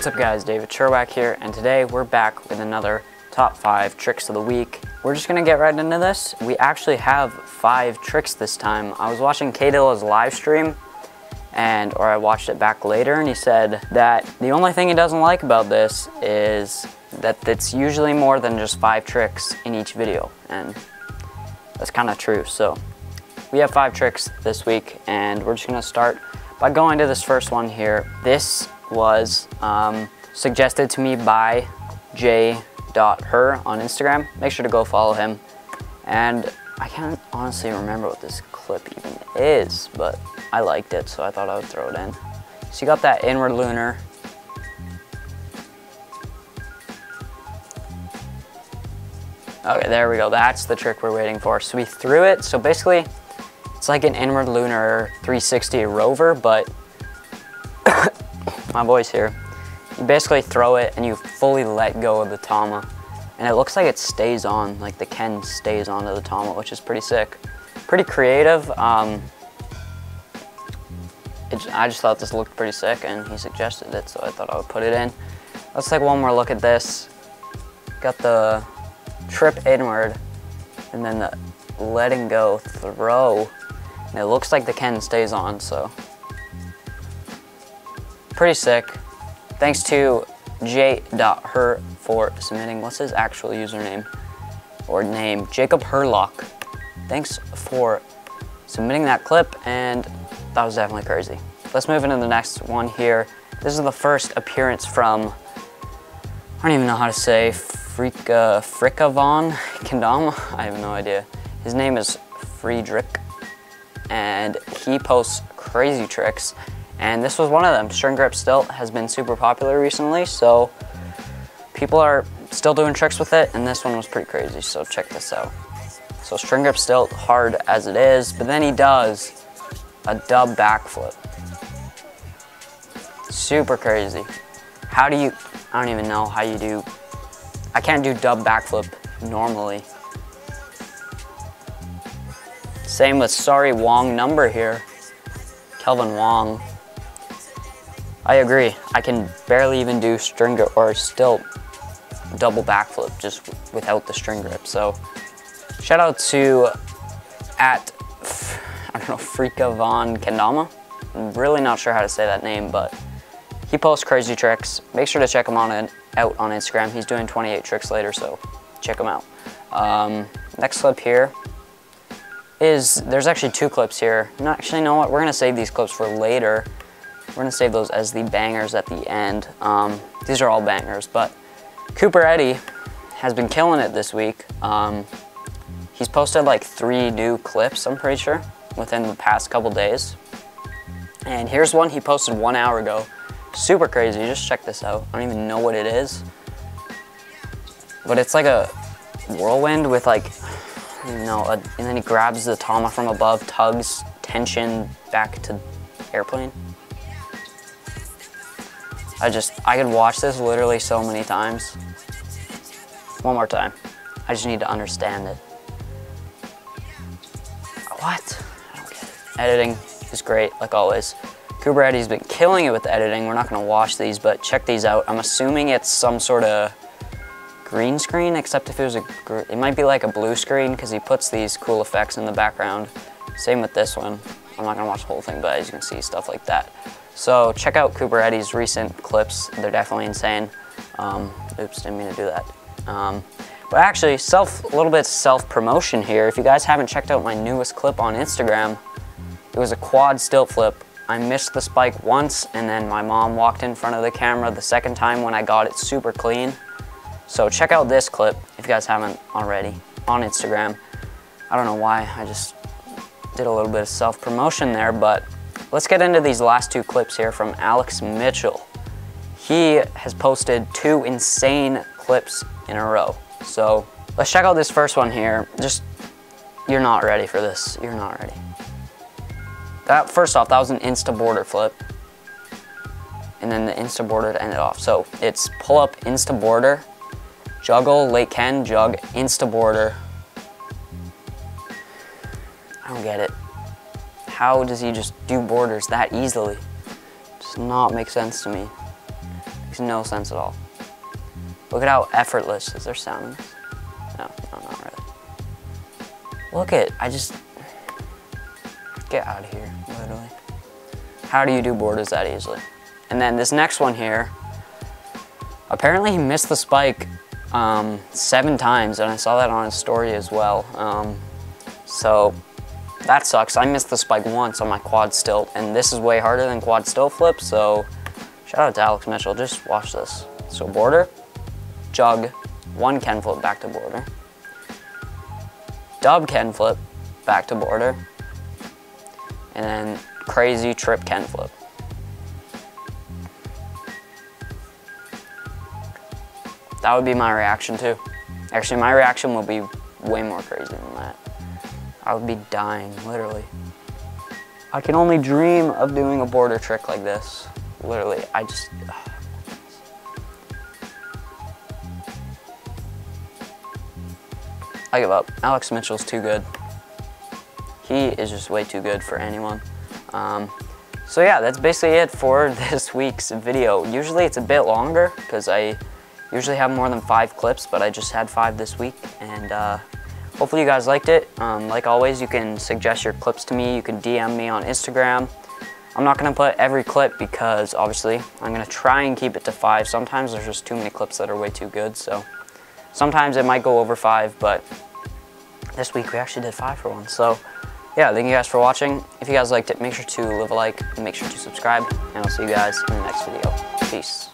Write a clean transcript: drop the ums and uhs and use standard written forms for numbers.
What's up guys, David Sherwack here, and today we're back with another top 5 tricks of the week. We're just gonna get right into this. We actually have 5 tricks this time. I was watching K-Dilla's live stream, or I watched it back later, and he said that the only thing he doesn't like about this is that it's usually more than just 5 tricks in each video, and that's kind of true. So we have 5 tricks this week, and we're just gonna start by going to this first one here. This was suggested to me by j.her on Instagram. Make sure to go follow him. And I can't honestly remember what this clip even is, but I liked it, so I thought I would throw it in. So you got that inward lunar. Okay, there we go. That's the trick we're waiting for. So we threw it. So basically, it's like an inward lunar 360 rover, but my boy's here. You basically throw it and you fully let go of the Tama. And it looks like it stays on, like the Ken stays onto the Tama, which is pretty sick. Pretty creative. I just thought this looked pretty sick and he suggested it, so I thought I would put it in. Let's take one more look at this. Got the trip inward and then the letting go throw. And it looks like the Ken stays on, so pretty sick. Thanks to j.her for submitting. What's his actual username or name? Jacob Herlock. Thanks for submitting that clip, and that was definitely crazy. Let's move into the next one here. This is the first appearance from, I don't even know how to say, Frikavon Kendama. I have no idea. His name is Friedrich, and he posts crazy tricks. And this was one of them. String grip stilt has been super popular recently, so people are still doing tricks with it, and this one was pretty crazy, so check this out. So string grip stilt, hard as it is, but then he does a dub backflip. Super crazy. How do you, I don't even know how you do, I can't do dub backflip normally. Same with Sorry Wong number here. Kelvin Wong. I agree. I can barely even do string grip or stilt double backflip just without the string grip. So shout out to I don't know, Frikavon Kendama. I'm really not sure how to say that name, but he posts crazy tricks. Make sure to check him out on Instagram. He's doing 28 tricks later, so check him out. Next clip here is, there's actually 2 clips here. No, actually, you know what? We're gonna save these clips for later. We're gonna save those as the bangers at the end. These are all bangers, but Cooper Eddy has been killing it this week. He's posted like 3 new clips, I'm pretty sure, within the past couple days. And here's one he posted 1 hour ago. Super crazy, just check this out. I don't even know what it is, but it's like a whirlwind with like, and then he grabs the Tama from above, tugs tension back to airplane. I could watch this literally so many times. One more time. I just need to understand it. What? I don't get it. Editing is great, like always. Cooper Eddy's been killing it with the editing. We're not gonna watch these, but check these out. I'm assuming it's some sort of green screen, except if it was it might be like a blue screen because he puts these cool effects in the background. Same with this one. I'm not gonna watch the whole thing, but as you can see, stuff like that. So check out Cooper Eddy's recent clips. They're definitely insane. Oops, didn't mean to do that. But actually, a little bit self-promotion here. If you guys haven't checked out my newest clip on Instagram, it was a quad stilt flip. I missed the spike once, and then my mom walked in front of the camera the second time when I got it super clean. So check out this clip if you guys haven't already on Instagram. I don't know why, I just did a little bit of self-promotion there, but let's get into these last 2 clips here from Alex Mitchell. He has posted 2 insane clips in a row. So let's check out this first one here. You're not ready for this. You're not ready. First off, that was an insta border flip. And then the insta border to end it off. So it's pull up, insta border, juggle, late Ken, jug, insta border. I don't get it. How does he just do borders that easily? Does not make sense to me. Makes no sense at all. Look at how effortless. Is there sound in this? No, not really. Look at, get out of here, literally. How do you do borders that easily? And then this next one here, apparently he missed the spike 7 times, and I saw that on his story as well. So that sucks. I missed the spike once on my quad stilt, and this is way harder than quad stilt flip, so shout out to Alex Mitchell. Just watch this. So border, jug, 1 Ken flip back to border, dub Ken flip back to border, and then crazy trip Ken flip. That would be my reaction too. Actually, my reaction will be way more crazy than that. I would be dying, literally. I can only dream of doing a border trick like this. Literally, I give up. Alex Mitchell's too good. He is just way too good for anyone. So yeah, that's basically it for this week's video. Usually it's a bit longer because I usually have more than 5 clips, but I just had 5 this week, and hopefully you guys liked it. Like always, you can suggest your clips to me. You can DM me on Instagram. I'm not gonna put every clip because obviously I'm gonna try and keep it to 5. Sometimes there's just too many clips that are way too good, so sometimes it might go over 5, but this week we actually did 5 for once. So yeah, thank you guys for watching. If you guys liked it, make sure to leave a like and make sure to subscribe, and I'll see you guys in the next video. Peace.